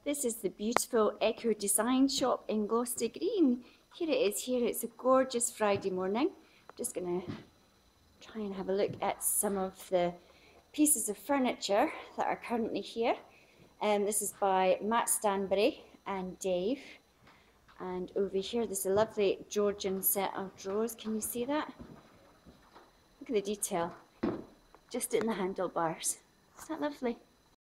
This is the beautiful Echo Design shop in Gloucester Green. Here it is here. It's a gorgeous Friday morning. I'm just going to try and have a look at some of the pieces of furniture that are currently here. This is by Matt Standbury and Dave. And over here there's a lovely Georgian set of drawers. Can you see that? Look at the detail just in the handlebars. Isn't that lovely?